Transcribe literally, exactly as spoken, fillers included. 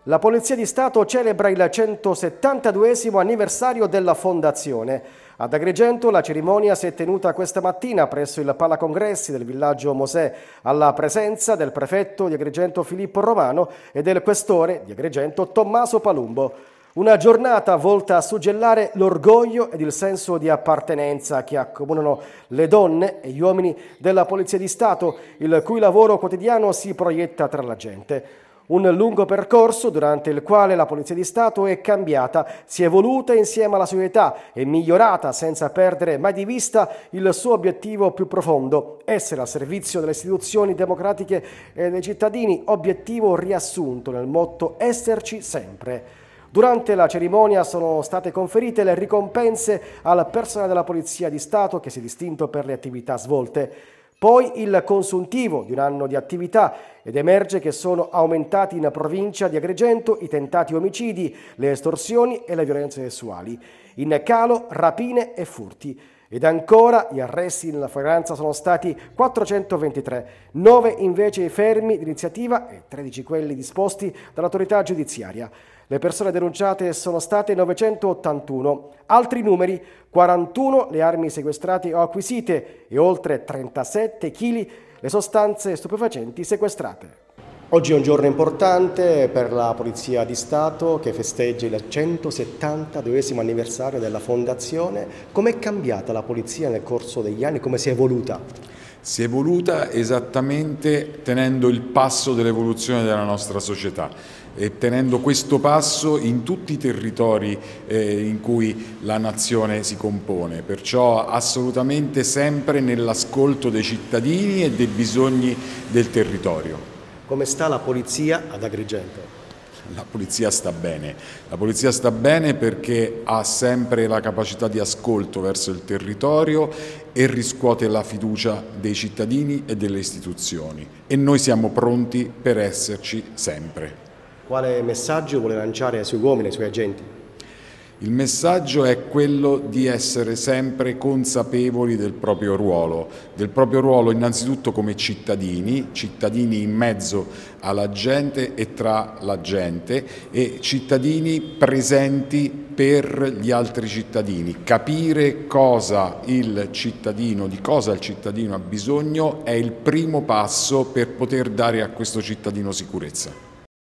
La Polizia di Stato celebra il centosettantaduesimo anniversario della Fondazione. Ad Agrigento la cerimonia si è tenuta questa mattina presso il Palacongressi del villaggio Mosè, alla presenza del prefetto di Agrigento Filippo Romano e del questore di Agrigento Tommaso Palumbo. Una giornata volta a suggellare l'orgoglio ed il senso di appartenenza che accomunano le donne e gli uomini della Polizia di Stato, il cui lavoro quotidiano si proietta tra la gente. Un lungo percorso durante il quale la Polizia di Stato è cambiata, si è evoluta insieme alla società e migliorata senza perdere mai di vista il suo obiettivo più profondo, essere al servizio delle istituzioni democratiche e dei cittadini, obiettivo riassunto nel motto "esserci sempre". Durante la cerimonia sono state conferite le ricompense al personale della Polizia di Stato che si è distinto per le attività svolte. Poi il consuntivo di un anno di attività ed emerge che sono aumentati in provincia di Agrigento i tentati omicidi, le estorsioni e le violenze sessuali. In calo rapine e furti. Ed ancora gli arresti nella flagranza sono stati quattrocentoventitré, nove invece i fermi d'iniziativa e tredici quelli disposti dall'autorità giudiziaria. Le persone denunciate sono state novecentottantuno. Altri numeri: quarantuno le armi sequestrate o acquisite e oltre trentasette chili le sostanze stupefacenti sequestrate. Oggi è un giorno importante per la Polizia di Stato che festeggia il centosettantaduesimo anniversario della Fondazione. Com'è cambiata la Polizia nel corso degli anni? Come si è evoluta? Si è evoluta esattamente tenendo il passo dell'evoluzione della nostra società e tenendo questo passo in tutti i territori eh, in cui la nazione si compone, perciò assolutamente sempre nell'ascolto dei cittadini e dei bisogni del territorio. Come sta la Polizia ad Agrigento? La Polizia sta bene, la Polizia sta bene perché ha sempre la capacità di ascolto verso il territorio e riscuote la fiducia dei cittadini e delle istituzioni e noi siamo pronti per esserci sempre. Quale messaggio vuole lanciare ai suoi uomini, ai suoi agenti? Il messaggio è quello di essere sempre consapevoli del proprio ruolo, del proprio ruolo innanzitutto come cittadini, cittadini in mezzo alla gente e tra la gente e cittadini presenti per gli altri cittadini. Capire cosa il cittadino, di cosa il cittadino ha bisogno è il primo passo per poter dare a questo cittadino sicurezza.